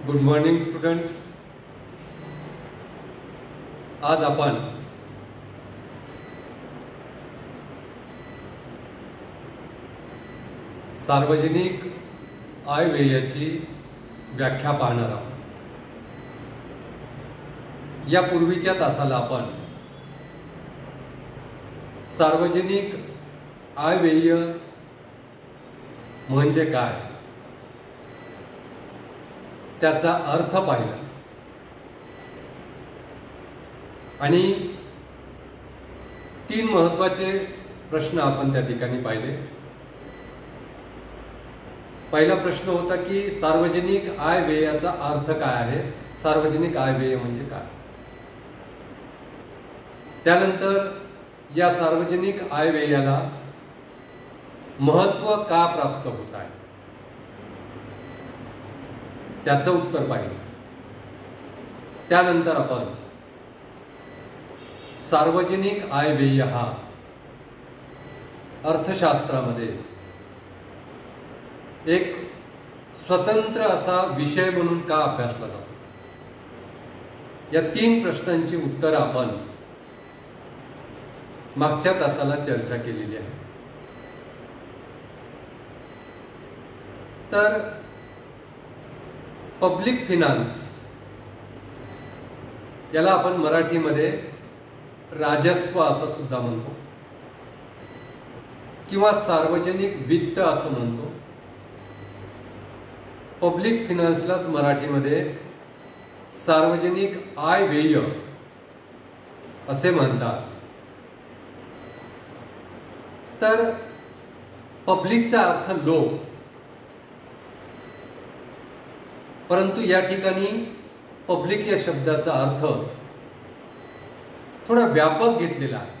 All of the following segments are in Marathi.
Good morning student. आज आपण सार्वजनिक आयव्ययाची व्याख्या पाहणार आहोत. या पूर्वीच्या तासाला आपण सार्वजनिक आयव्यय म्हणजे काय त्याचा अर्थ पाहिला आणि 3 महत्त्वाचे प्रश्न आपण त्या ठिकाणी पाहिले. पहिला प्रश्न होता की सार्वजनिक आयव्ययाचा अर्थ काय आहे, सार्वजनिक आयव्यय म्हणजे काय. त्यानंतर या सार्वजनिक आयव्ययाला महत्त्व का प्राप्त होत आहे त्याचं उत्तर पाहिलं. त्यानंतर आपण सार्वजनिक आयव्यय हा अर्थशास्त्रामध्ये एक स्वतंत्र असा विषय म्हणून का अभ्यासला जातो, या 3 प्रश्नांची उत्तरं आपण मागच्या तासाला चर्चा केलेली आहे. तर पब्लिक फिनान्स याला आपण मराठीमध्ये राजस्व असं सुद्धा म्हणतो किंवा सार्वजनिक वित्त असं म्हणतो. पब्लिक फिनान्सलाच मराठीमध्ये सार्वजनिक आयव्यय असे म्हणतात. तर पब्लिकचा अर्थ लोक, परंतु या ठिकाणी पब्लिक या शब्दाचा अर्थ थोडा व्यापक घेतलेला आहे.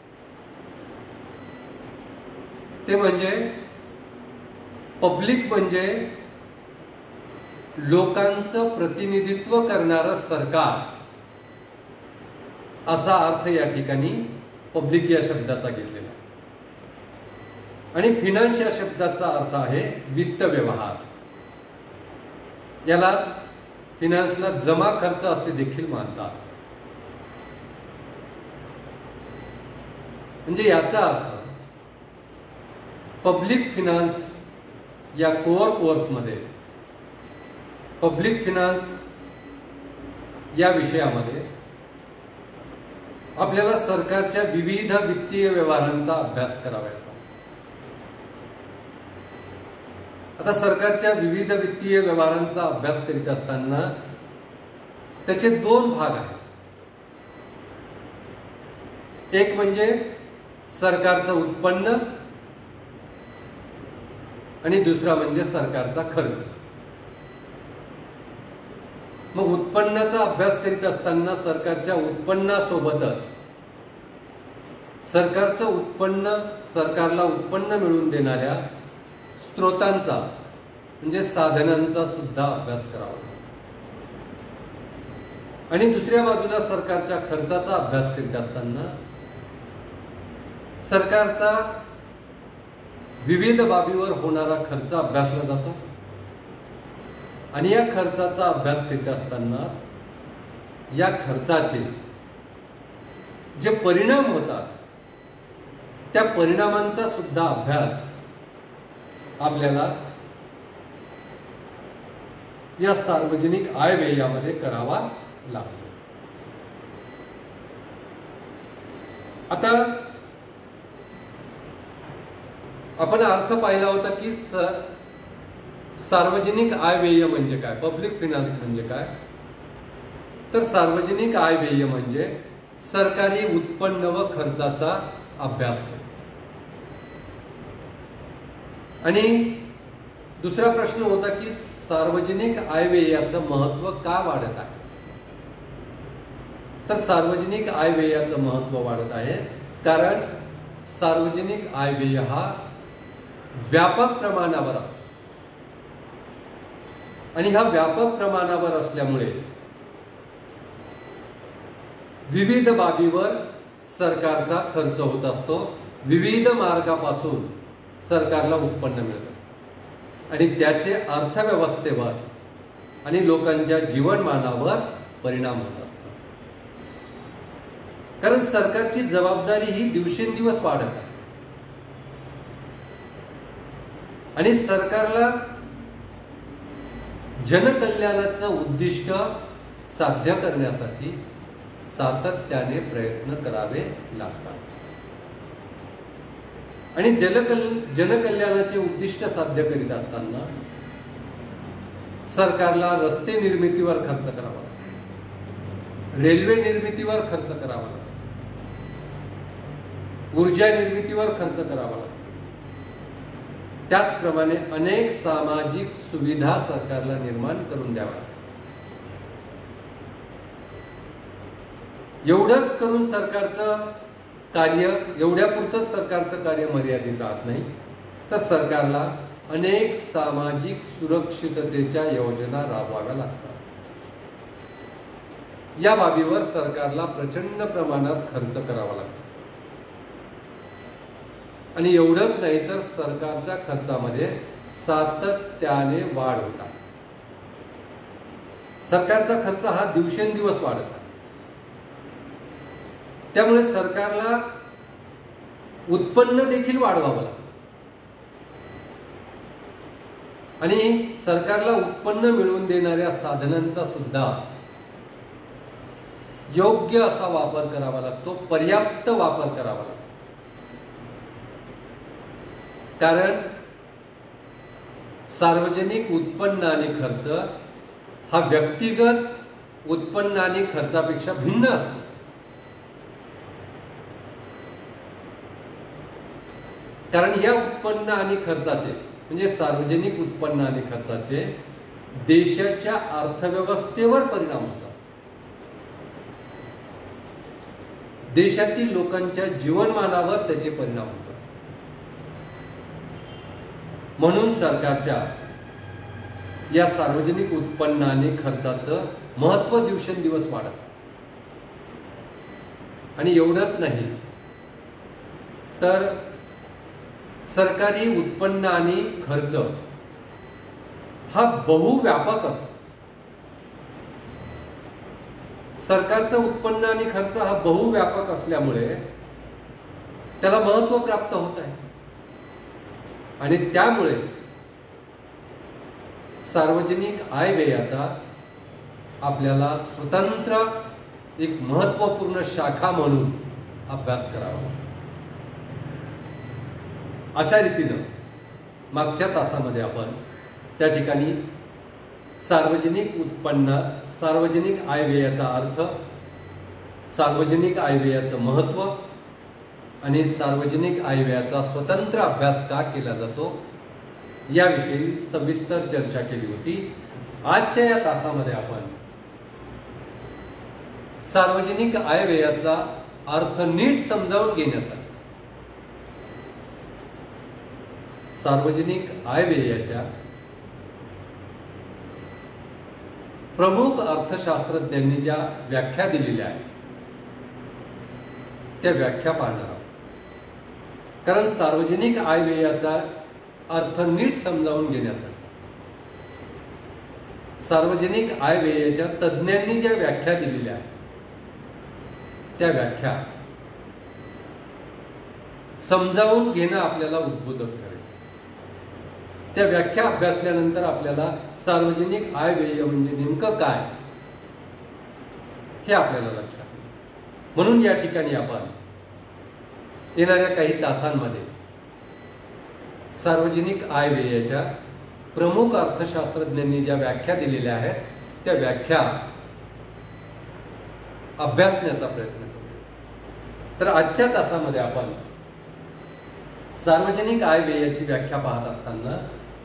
ते म्हणजे पब्लिक म्हणजे लोकांचं प्रतिनिधित्व करणारं सरकार असा अर्थ या ठिकाणी पब्लिक या शब्दाचा घेतलेला आहे. आणि फिनान्स या शब्दाचा अर्थ आहे वित्त व्यवहार. यालाच फिनान्सला जमा खर्च असे देखील मानतात. म्हणजे याचा अर्थ पब्लिक फिनान्स या कोअर कोर्समध्ये पब्लिक फिनान्स या विषयामध्ये आपल्याला सरकारच्या विविध वित्तीय व्यवहारांचा अभ्यास करावायचा. आता सरकारच्या विविध वित्तीय व्यवहारांचा अभ्यास करीत असताना त्याचे 2 भाग आहेत. एक म्हणजे सरकारचं उत्पन्न आणि दुसरा म्हणजे सरकारचा खर्च. मग उत्पन्नाचा अभ्यास करीत असताना सरकारच्या उत्पन्नासोबतच सरकारचं उत्पन्न, सरकारला उत्पन्न मिळवून देणाऱ्या स्त्रोतांचा म्हणजे साधनांचा सुद्धा अभ्यास करावा. आणि दुसऱ्या बाजूला सरकारच्या खर्चाचा अभ्यास करीत असताना सरकारचा विविध बाबीवर होणारा खर्च अभ्यासला जातो. आणि या खर्चाचा अभ्यास करीत असतानाच या खर्चाचे जे परिणाम होतात त्या परिणामांचा सुद्धा अभ्यास आपल्याला या सार्वजनिक आयव्ययामध्ये करावा लागतो. आता आपण अर्थ पाहिला होता की सार्वजनिक आयव्यय म्हणजे काय, पब्लिक फिनान्स म्हणजे काय. तर सार्वजनिक आयव्यय म्हणजे सरकारी उत्पन्न व खर्चाचा अभ्यास होतो. आणि दुसरा प्रश्न होता की सार्वजनिक आयव्ययाचं महत्त्व का वाढत आहे. तर सार्वजनिक आयव्ययाचं महत्त्व वाढत आहे कारण सार्वजनिक आयव्यय हा व्यापक प्रमाणावर असतो. आणि हा व्यापक प्रमाणावर असल्यामुळे विविध बाबीवर सरकारचा खर्च होत असतो. विविध मार्गापासून सरकारला उत्पन्न मिळत असतं आणि त्याचे अर्थव्यवस्थेवर आणि लोकांच्या जीवनमानावर परिणाम होत असतात. कारण सरकारची जबाबदारी ही दिवसेंदिवस वाढत आहे आणि सरकारला जनकल्याणाचं उद्दिष्ट साध्य करण्यासाठी सातत्याने प्रयत्न करावे लागतात. आणि जनकल्याणाचे उद्दिष्ट साध्य करीत असताना सरकारला रस्ते निर्मितीवर खर्च करावा लागतो, रेल्वे निर्मितीवर खर्च करावा लागतो, ऊर्जा निर्मितीवर खर्च करावा लागतो. त्याचप्रमाणे अनेक सामाजिक सुविधा सरकारला निर्माण करून द्याव्या लागतात. एवढंच करून सरकारचं कार्य, एवढ्यापुरतंच सरकारचं कार्य मर्यादित राहत नाही, तर सरकारला अनेक सामाजिक सुरक्षिततेच्या योजना राबवाव्या लागतात. या बाबीवर सरकारला प्रचंड प्रमाणात खर्च करावा लागतो. आणि एवढंच नाही तर सरकारच्या खर्चामध्ये सातत्याने वाढ होत आहे. सरकारचा खर्च हा दिवसेंदिवस वाढत आहे. त्यामुळे सरकारला उत्पन्न देखील वाढवावं लागतं आणि सरकारला उत्पन्न मिळवून देणाऱ्या साधनांचा सुद्धा योग्य असा वापर करावा लागतो, पर्याप्त वापर करावा लागतो. कारण सार्वजनिक उत्पन्न आणि खर्च हा व्यक्तिगत उत्पन्न आणि खर्चापेक्षा भिन्न असतो. कारण या उत्पन्न आणि खर्चाचे म्हणजे सार्वजनिक उत्पन्न आणि खर्चाचे देशाच्या अर्थव्यवस्थेवर परिणाम होतात. देशातील लोकांच्या जीवनमानावर त्याचे परिणाम होतात. म्हणून सरकारच्या या सार्वजनिक उत्पन्न आणि खर्चाचं महत्त्व दिवसेंदिवस वाढत आहे. आणि एवढंच नाही तर सरकारी उत्पन्न आणि खर्च हा बहुव्यापक असतो. सरकारचं उत्पन्न आणि खर्च हा बहुव्यापक असल्यामुळे त्याला महत्त्व प्राप्त होत आहे. आणि त्यामुळेच सार्वजनिक आयव्ययाचा आपल्याला स्वतंत्र एक महत्त्वपूर्ण शाखा म्हणून अभ्यास करावा. अशा रीतीनं मागच्या तासामध्ये आपण त्या ठिकाणी सार्वजनिक उत्पन्न, सार्वजनिक आयव्ययाचा अर्थ, सार्वजनिक आयव्ययाचं महत्त्व आणि सार्वजनिक आयव्ययाचा स्वतंत्र अभ्यास का केला जातो याविषयी सविस्तर चर्चा केली होती. आजच्या या तासामध्ये आपण सार्वजनिक आयव्ययाचा अर्थ नीट समजावून घेण्यासाठी सार्वजनिक आयव्ययाच्या प्रमुख अर्थशास्त्रज्ञांनी ज्या व्याख्या दिलेल्या आहेत त्या व्याख्या पाहणार आहोत. कारण सार्वजनिक आयव्ययाचा अर्थ नीट समजावून घेण्यासाठी सार्वजनिक आयव्ययाच्या तज्ज्ञांनी ज्या व्याख्या दिलेल्या आहेत त्या व्याख्या समजावून घेणं आपल्याला उद्बोधक ठरेल. त्या व्याख्या अभ्यासल्यानंतर आपल्याला सार्वजनिक आयव्यय म्हणजे नेमकं काय हे आपल्याला लक्षात येईल. म्हणून या ठिकाणी आपण येणाऱ्या काही तासांमध्ये सार्वजनिक आयव्ययाच्या प्रमुख अर्थशास्त्रज्ञांनी ज्या व्याख्या दिलेल्या आहेत त्या व्याख्या अभ्यासण्याचा प्रयत्न करूया. तर आजच्या तासामध्ये आपण सार्वजनिक आयव्ययाची व्याख्या पाहत असताना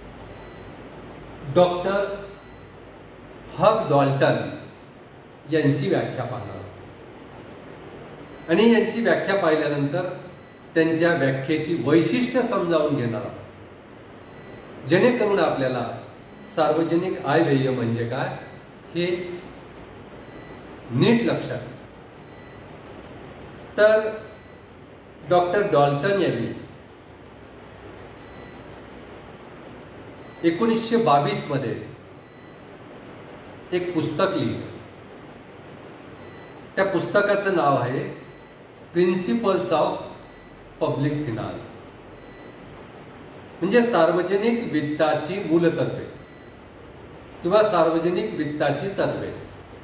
डॉक्टर हग डॉल्टन यांची व्याख्या पाहणार आहोत आणि यांची व्याख्या पाहिल्यानंतर त्यांच्या व्याख्येची वैशिष्ट्य समजावून घेणार आहोत, जेणेकरून आपल्याला सार्वजनिक आयव्यय म्हणजे काय हे नीट लक्षात येईल. तर डॉक्टर डॉल्टन यांनी 1922 मध्ये एक पुस्तक लिहिलं. त्या पुस्तकाचं नाव आहे प्रिन्सिपल्स ऑफ पब्लिक फिनान्स, म्हणजे सार्वजनिक वित्ताची मूलतत्वे किंवा सार्वजनिक वित्ताची तत्वे.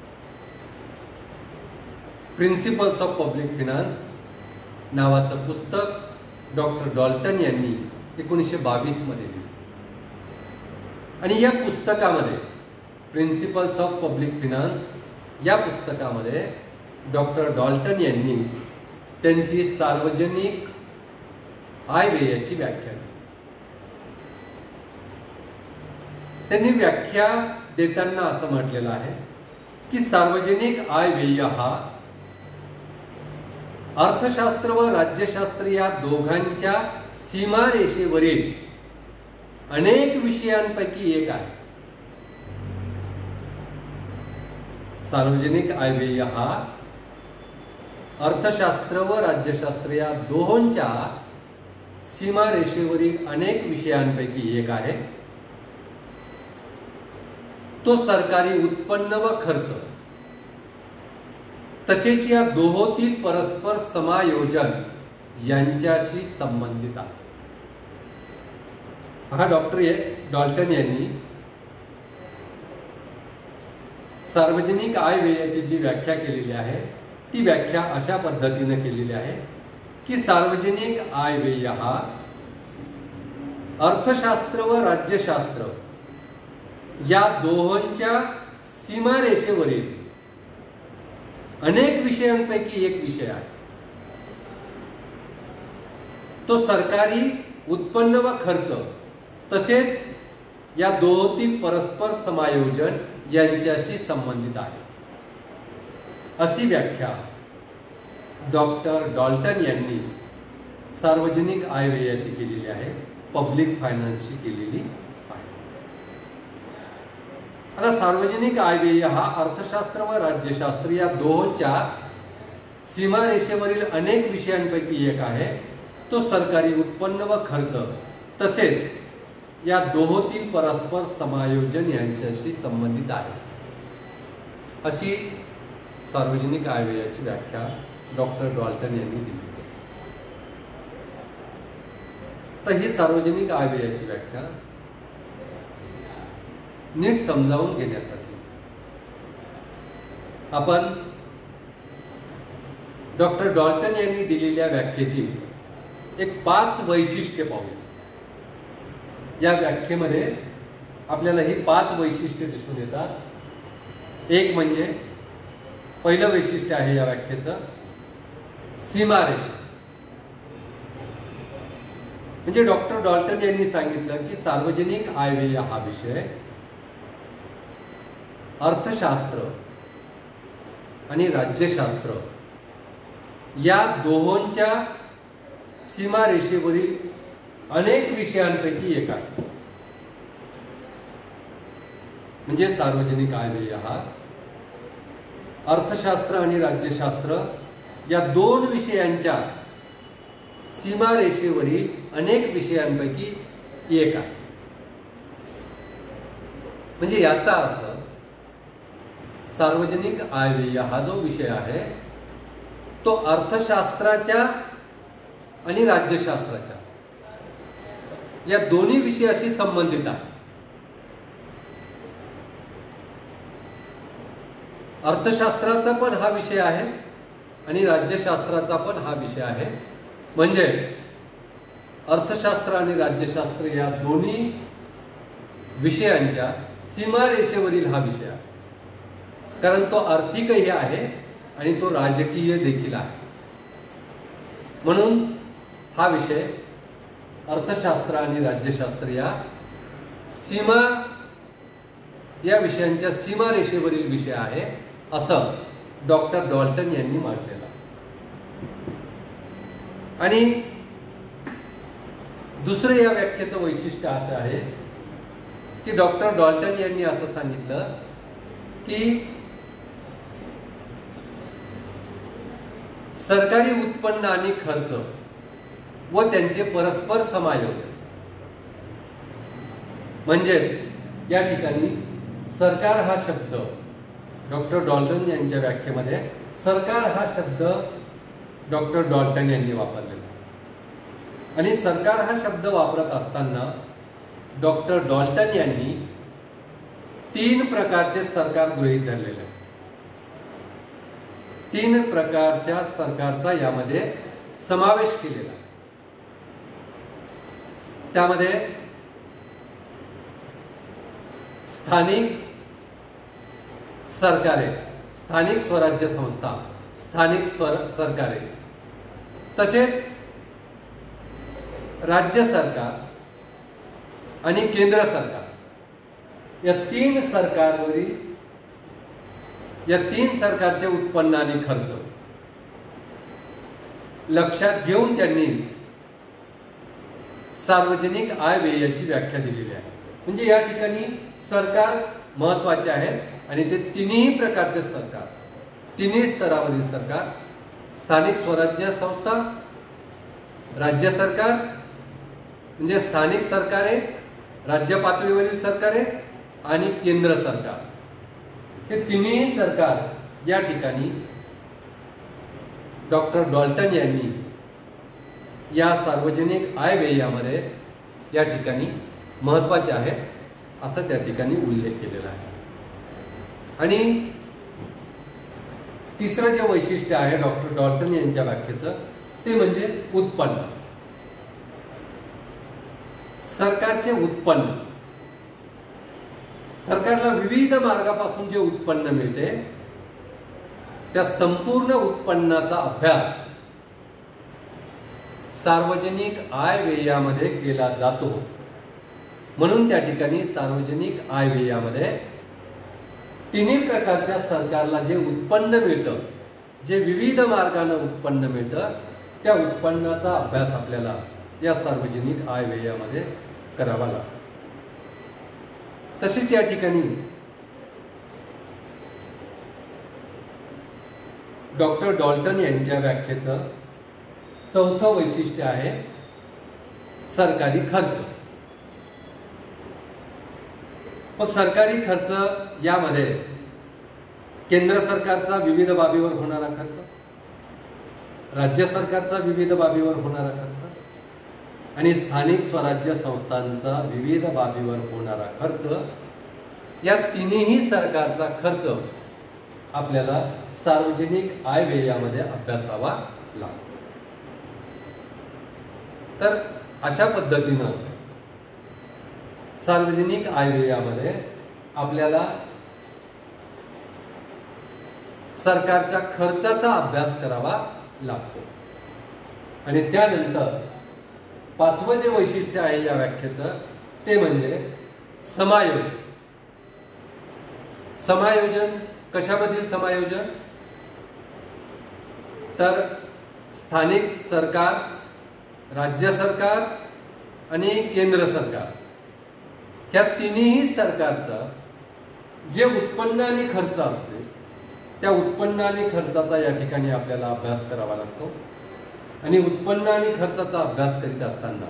प्रिन्सिपल्स ऑफ पब्लिक फिनान्स नावाचं पुस्तक डॉक्टर डॉल्टन यांनी 1922 मध्ये लिहिलं. आणि या पुस्तकामध्ये प्रिन्सिपल्स ऑफ पब्लिक फिनान्स या पुस्तकामध्ये डॉक्टर डॉल्टन यांनी त्यांची सार्वजनिक आयव्ययाची व्याख्या दिली. त्यांनी व्याख्या देताना असं म्हटलेलं आहे की सार्वजनिक आयव्यय हा अर्थशास्त्र व राज्यशास्त्र या दोघांच्या सीमारेषेवरील अनेक विषयांपैकी एक आहे. सार्वजनिक आयव्यय हा अर्थशास्त्र व राज्यशास्त्र या दोहोंच्या सीमारेषेवरील अनेक विषयांपैकी एक आहे. तो सरकारी उत्पन्न व खर्च तसेच या दोहोतील परस्पर समायोजन यांच्याशी संबंधित आहे. हा डॉक्टर डॉल्टन यांनी सार्वजनिक आयव्ययाची जी व्याख्या केलेली आहे ती व्याख्या अशा पद्धतीने केलेली आहे की सार्वजनिक आयव्यय हा अर्थशास्त्र व राज्यशास्त्र या दोहोंच्या सीमारेषेवरील अनेक विषयांपैकी एक विषय आहे. तो सरकारी उत्पन्न व खर्च तसेच या दोहोतील परस्पर समायोजन यांच्याशी संबंधित आहे. अशी व्याख्या डॉक्टर डॉल्टन यांनी सार्वजनिक आयव्ययाची केलेली आहे, पब्लिक फायनान्सची केलेली आहे. आता सार्वजनिक आयव्यय हा अर्थशास्त्र व राज्यशास्त्र या दोहोंच्या सीमारेषेवरील अनेक विषयांपैकी एक आहे. तो सरकारी उत्पन्न व खर्च तसेच या दोहोतील परस्पर समायोजन यांच्याशी संबंधित आहे. अशी सार्वजनिक आयव्ययाची व्याख्या डॉक्टर डॉल्टन यांनी दिली. तर ही सार्वजनिक आयव्ययाची व्याख्या नीट समजावून घेण्यासाठी आपण डॉक्टर डॉल्टन यांनी दिलेल्या व्याख्येची एक 5 वैशिष्ट्ये पाहूया. या व्याख्येमध्ये आपल्याला ही 5 वैशिष्ट्ये दिसून येतात. एक म्हणजे पहिलं वैशिष्ट्य आहे या व्याख्येचं सीमारेषा. म्हणजे डॉक्टर डॉल्टन यांनी सांगितलं की सार्वजनिक आयव्यय हा विषय अर्थशास्त्र आणि राज्यशास्त्र या दोहोंच्या सीमारेषेवरील अनेक विषयांपैकी एक आहे. म्हणजे सार्वजनिक आयव्यय हा अर्थशास्त्र आणि राज्यशास्त्र या दोन विषयांच्या सीमारेषेवरील अनेक विषयांपैकी एक आहे. म्हणजे याचा अर्थ सार्वजनिक आयव्यय हा जो विषय आहे तो अर्थशास्त्राच्या आणि राज्यशास्त्राच्या या दोन्ही विषयाशी संबंधित आहे. अर्थशास्त्राचा पण हा विषय आहे आणि राज्यशास्त्राचा पण हा विषय आहे. म्हणजे अर्थशास्त्र आणि राज्यशास्त्र या दोन्ही विषयांच्या सीमारेषेवरील हा विषय आहे. कारण तो आर्थिकही आहे आणि तो राजकीय देखील आहे. म्हणून हा विषय अर्थशास्त्र आणि राज्यशास्त्र या विषयांच्या सीमारेषेवरील विषय आहे असं डॉक्टर डॉल्टन यांनी म्हटलेलं. आणि दुसरं या व्याख्येचं वैशिष्ट्य असं आहे की डॉक्टर डॉल्टन यांनी असं सांगितलं की सरकारी उत्पन्न आणि खर्च व त्यांचे परस्पर समायोजन म्हणजेच या ठिकाणी सरकार हा शब्द डॉक्टर डॉल्टन यांच्या व्याख्येमध्ये सरकार हा शब्द डॉक्टर डॉल्टन यांनी वापरलेला आणि सरकार हा शब्द वापरत असताना डॉक्टर डॉल्टन यांनी 3 प्रकारचे सरकार गृहीत धरलेले आहे। 3 प्रकारच्या सरकारचा यामध्ये समावेश केलेला आहे। त्यामध्ये स्थानिक सरकारे, स्थानिक स्वराज्य संस्था, स्थानिक सरकारे, तसेच राज्य सरकार आणि केंद्र सरकार या 3 सरकारवरील या 3 सरकारचे उत्पन्न आणि खर्च लक्षात घेऊन त्यांनी सार्वजनिक आय व्ययाची व्याख्या दिलेली आहे। म्हणजे या ठिकाणी सरकार महत्त्वाचे आहेत आणि ते 3ही प्रकारचे सरकार, 3ही स्तरावरील सरकार, स्थानिक स्वराज्य संस्था, राज्य सरकार म्हणजे स्थानिक सरकारे, राज्य पातळीवरील सरकारे आणि केंद्र सरकार, हे 3ही सरकार या ठिकाणी डॉक्टर डॉल्टन यांनी या सार्वजनिक आय व्ययामध्ये या ठिकाणी महत्त्वाचे आहेत असं त्या ठिकाणी उल्लेख केलेला आहे। आणि तिसरं जे वैशिष्ट्य आहे डॉक्टर डॉल्टन यांच्या व्याख्येचं ते म्हणजे उत्पन्न। सरकारचे उत्पन्न, सरकारला विविध मार्गापासून जे उत्पन्न मिळते त्या संपूर्ण उत्पन्नाचा अभ्यास सार्वजनिक आय व्ययामध्ये केला जातो। म्हणून त्या ठिकाणी सार्वजनिक आय व्ययामध्ये 3ही प्रकारच्या सरकारला जे उत्पन्न मिळतं, जे विविध मार्गाने उत्पन्न मिळतं, त्या उत्पन्नाचा अभ्यास आपल्याला या सार्वजनिक आय व्ययामध्ये करावा लागतो। तसेच या ठिकाणी डॉक्टर डॉल्टन यांच्या व्याख्येचं 4थं वैशिष्ट्य आहे सरकारी खर्च। मग सरकारी खर्च यामध्ये केंद्र सरकारचा विविध बाबीवर होणारा खर्च, राज्य सरकारचा विविध बाबीवर होणारा खर्च आणि स्थानिक स्वराज्य संस्थांचा विविध बाबीवर होणारा खर्च, या 3ही सरकारचा खर्च आपल्याला सार्वजनिक आय व्ययामध्ये अभ्यासावा लागतो। तर अशा पद्धतीनं सार्वजनिक आय व्ययामध्ये आपल्याला सरकारच्या खर्चाचा अभ्यास करावा लागतो। आणि त्यानंतर 5वं जे वैशिष्ट्य आहे या व्याख्येचं ते म्हणजे समायोजन। समायोजन कशामधील समायोजन? तर स्थानिक सरकार, राज्य सरकार आणि केंद्र सरकार ह्या 3ही सरकारचं जे उत्पन्न आणि खर्च असते त्या उत्पन्न आणि खर्चाचा या ठिकाणी आपल्याला अभ्यास करावा लागतो। आणि उत्पन्न आणि खर्चाचा अभ्यास करीत असताना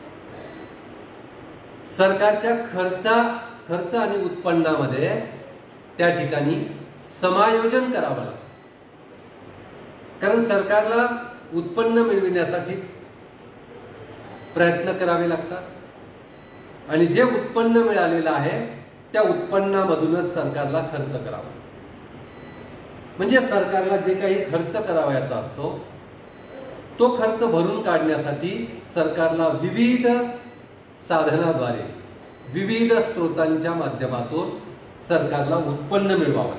सरकारच्या खर्च आणि उत्पन्नामध्ये त्या ठिकाणी समायोजन करावं लागतं। कारण सरकारला उत्पन्न मिळविण्यासाठी प्रयत्न करावे लागतात आणि जे उत्पन्न मिळालेलं आहे त्या उत्पन्नामधूनच सरकारला खर्च करावा। म्हणजे सरकारला जे काही खर्च करावयाचा असतो तो खर्च भरून काढण्यासाठी सरकारला विविध साधनाद्वारे, विविध स्रोतांच्या माध्यमातून सरकारला उत्पन्न मिळवावं।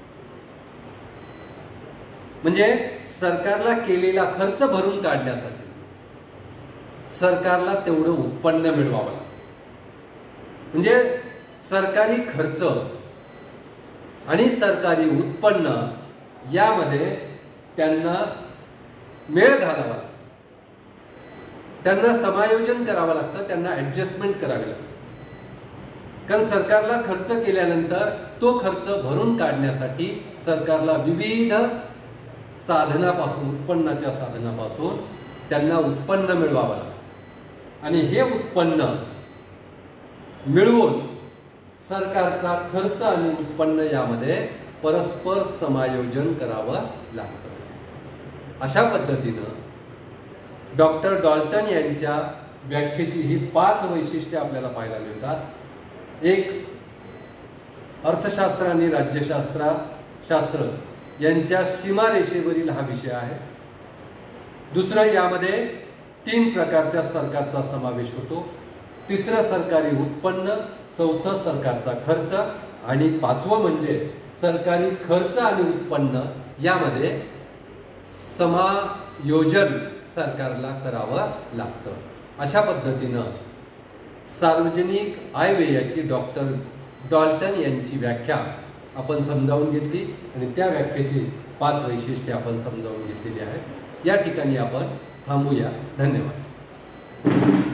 म्हणजे सरकारला केलेला खर्च भरून काढण्यासाठी सरकारला तेवढं उत्पन्न मिळवावं। म्हणजे सरकारी खर्च आणि सरकारी उत्पन्न यामध्ये त्यांना मेळ घालावा लागतो, त्यांना समायोजन करावं लागतं, त्यांना ऍडजस्टमेंट करावी लागते। कारण सरकारला खर्च केल्यानंतर तो खर्च भरून काढण्यासाठी सरकारला विविध साधनापासून, उत्पन्नाच्या साधनापासून त्यांना उत्पन्न मिळवावं लागतं। आणि हे उत्पन्न मिळवून सरकारचा खर्च आणि उत्पन्न यामध्ये परस्पर समायोजन करावं लागतं। अशा पद्धतीनं डॉक्टर डॉल्टन यांच्या व्याख्येची ही 5 वैशिष्ट्ये आपल्याला पाहायला मिळतात। एक, अर्थशास्त्र आणि राज्यशास्त्र यांच्या सीमारेषेवरील हा विषय आहे। दुसरं, यामध्ये 3 प्रकारच्या सरकारचा समावेश होतो। तिसरं, सरकारी उत्पन्न। चौथं, सरकारचा खर्च। आणि 5वं म्हणजे सरकारी खर्च आणि उत्पन्न यामध्ये समायोजन सरकारला करावं लागतं। अशा पद्धतीनं सार्वजनिक आयव्ययाची डॉक्टर डॉल्टन यांची व्याख्या आपण समजावून घेतली आणि त्या व्याख्येची 5 वैशिष्ट्ये आपण समजावून घेतलेली आहेत। या ठिकाणी आपण थांबूया। धन्यवाद।